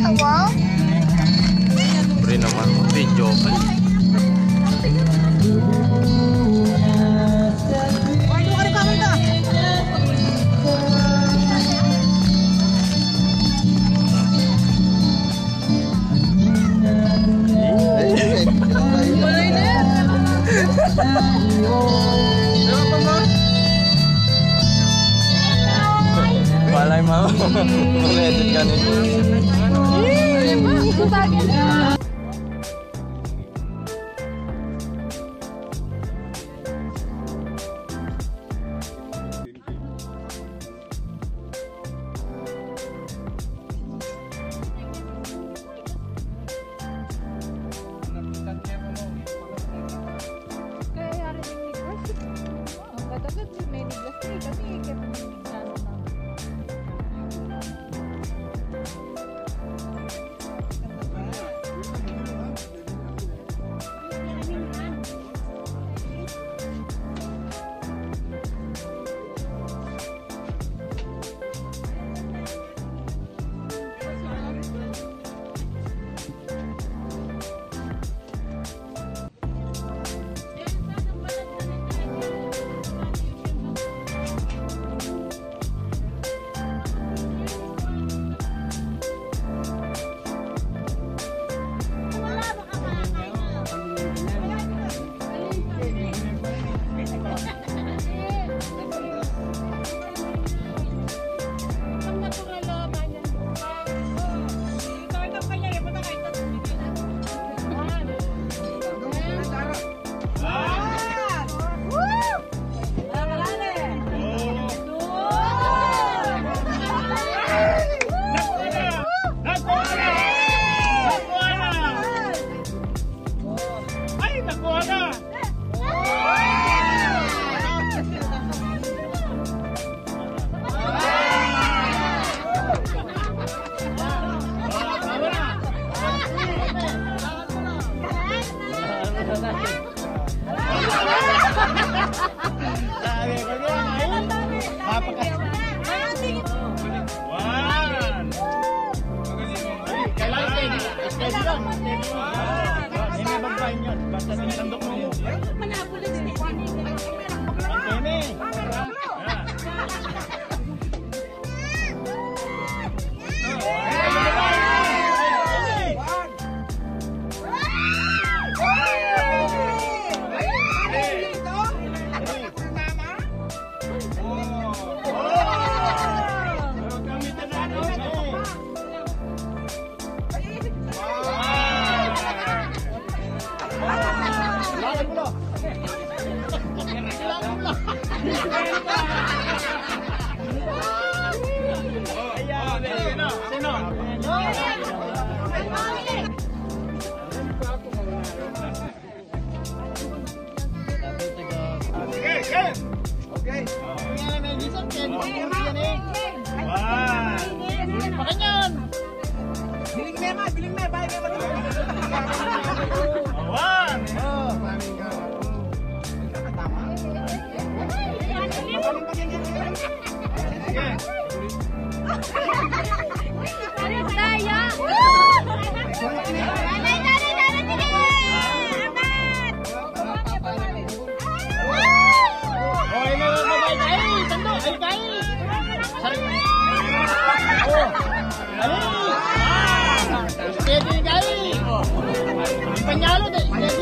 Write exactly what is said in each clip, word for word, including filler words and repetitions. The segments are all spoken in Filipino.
Pre naman mo, video ka. Balay mau, ngeliatin kan itu. Panalo deh.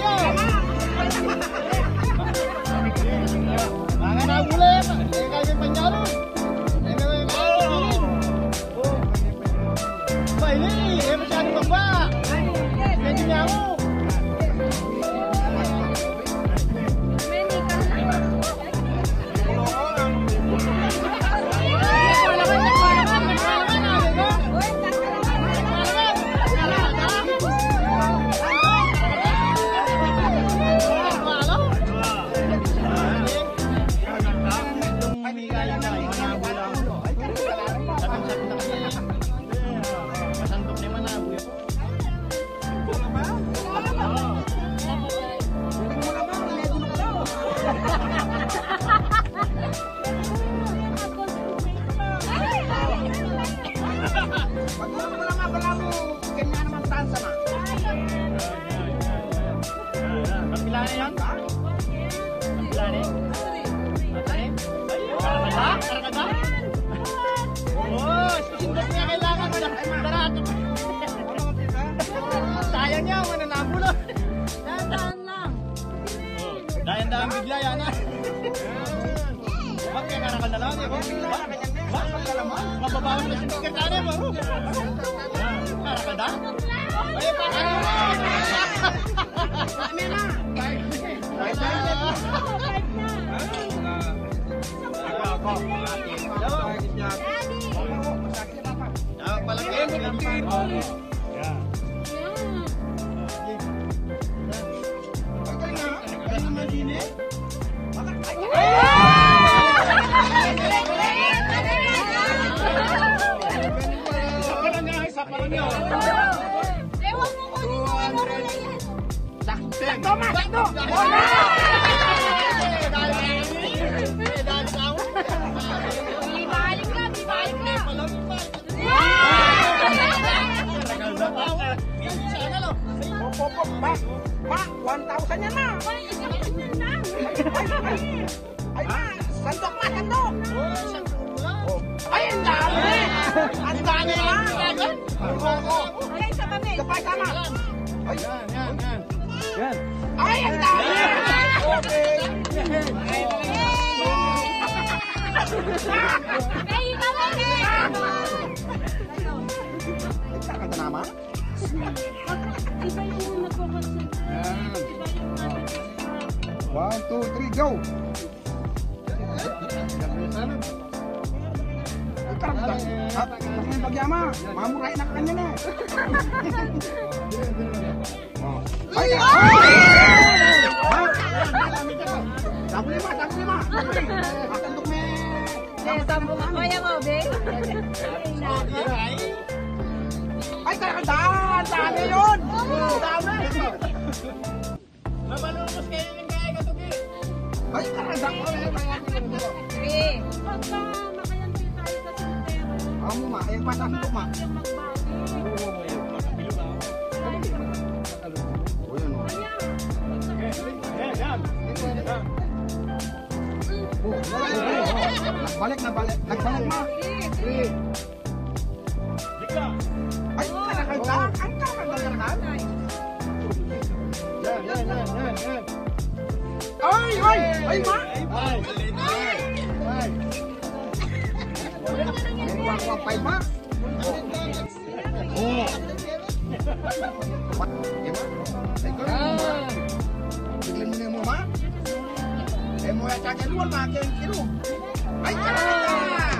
Yan. Lani. Lani. Karakada? Karakada? Oh, sindok niya kailangan. Darato. Sayang niya, mananabo lang. Dahan lang. Dahan-dahan bigla yan ah. Bakit kaya karakal na lang? Bakit mababawan na siya ka sana mo? Karakal da? Ay, pakal mo! Kami na! Kahit na! Ewan mo kung yung ano na yan. Sakto, ma! Sakto! Bibalik ka, bibalik ka. Ma, one thousand yan na! Ay, isang ganyan lang. Ay, ma! Sandok ma, sandok! Ay, ang dami! Ang dami ma! Ay, sa kami. Kapay sama! Ay, yan, yan, yan! Yan! Ay, ang dami! Ay, kami. Kakanta na ma? Iba yung nagkakasal. Yan! Iba yung nagkakasal. One, two, three, go! Ang pagyama, mamurahin na kanya na. Ay! Tapo lima, tapo lima. Atandok me. Eh, tambo ka kaya mo, be? Ay, talaga dami yun. Dami. Mamalumos kayo ng kaya katugi. Ay, talaga Three. Pagka makayanti tayo sa sintero. Amo ma, ay patandok ma. Yung magbagi. Oh, yan o. Nagbalik, nagbalik. Nagbalik ma. Ay, talaga ang talaga Yan, yan, yan, yan, yan. Ay, ay, ay ma. Ay, ay, ay. May wang-wang ma. Oh. Bigyan mo na mo ma. Eh mo ya caca luar makin kilo. Ay, talaga.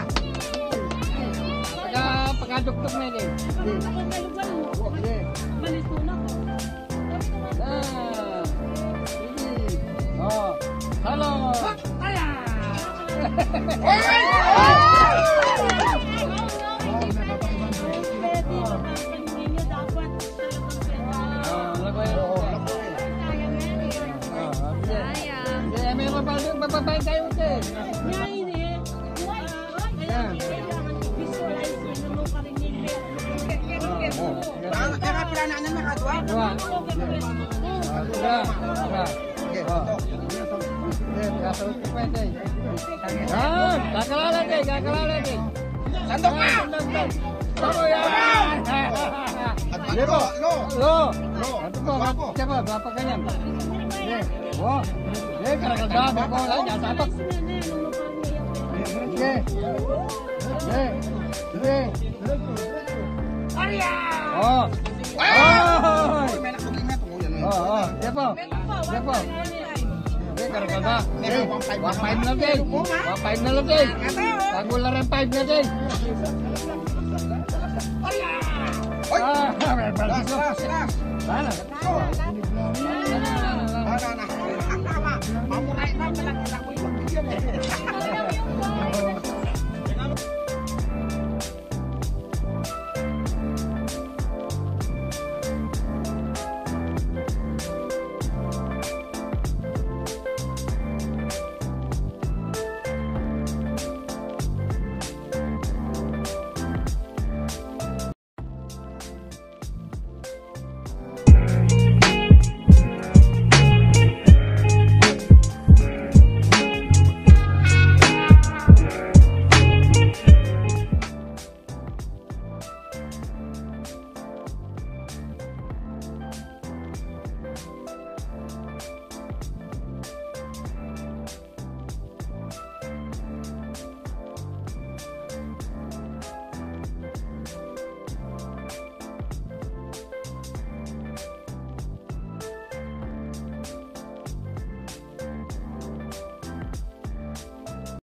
Pagka pagkaduktok na din. Ah. Oh. Halo. Aya. Ah, lagoy. Ya, may mababay mababay tayo din. Kaya pila na na nakadwa. Dua. Ya. Ya. Okay, Oh. to. Eh, kasal ko pa din. Ah, kakalala din, kakalala din. Sandok ma. Tama yan. At lo, lo. Lo. Lo. Ano po? Siapa? Berapa ganyan? Eh, wah. Eh, karaganda. Bako lang. Jangan tapak. Sige. Sige. Sige. Arya. Oh. Oh. May nakabingat mo yan. Oh, oh. Siapa? Siapa? Eh, karaganda. Eh, one five na din. One five na lang din. Regular ang five na din. Oy. Ah, Last, last, last. Sana. Oh. Sana.